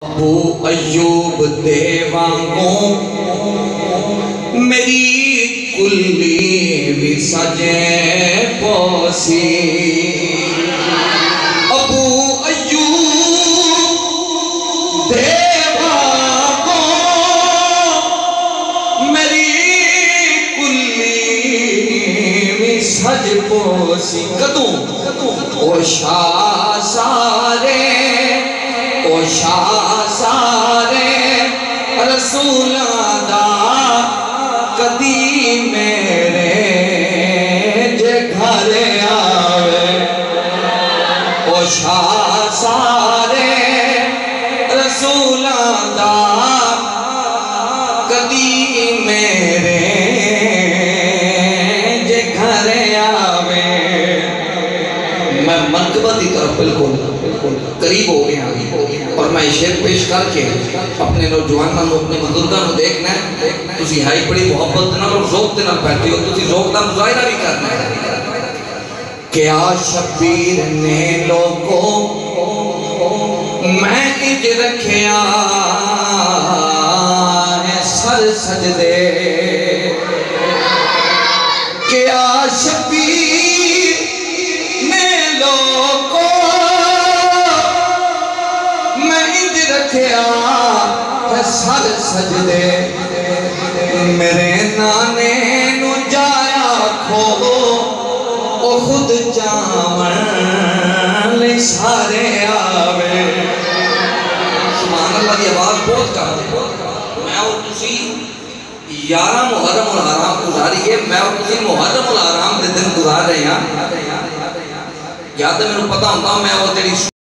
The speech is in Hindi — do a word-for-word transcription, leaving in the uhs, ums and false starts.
अबू अयूब दे वांगू मेरी कुल्ली भी सजे पोसी। अबू अयूब दे वांगू मेरी कुल्ली भी सज पोसी। कदू ओ शाह सारे ओ शाह सारे रसूलां दा कदी मेरे जे घर आवे। ओ शाह सारे रसूलां दा कदी मेरे जे घर आवे। मैं मनकबत की तरफ बिल्कुल करीब हो गया और मैं शेर पेश करके अपने नौजवानों को अपने बुजुर्गों को देखना है। तुसी हाई बड़ी मोहब्बत नाल और ज़ौक़ दे नाल बैठे हो, तुसी ज़ौक़ दा मुज़ाहिरा भी करना है। क्या शबीर ने लोगों मैं इज रखिया है सर सजदे। क्या शबीर ने लोगों रखिया है सर सजदे। मेरे नाने नू जाया खो ओ खुद जावन ले सारे आवे। सुभान अल्लाह की आवाज बहुत कर। मैं और तुसी यारा मुहर्रम उल हराम गुजारी है। मैं और तुसी मुहर्रम उल हराम दे दिन गुजार रहे हैं। या तो मैनू पता होंदा मैं और तेरी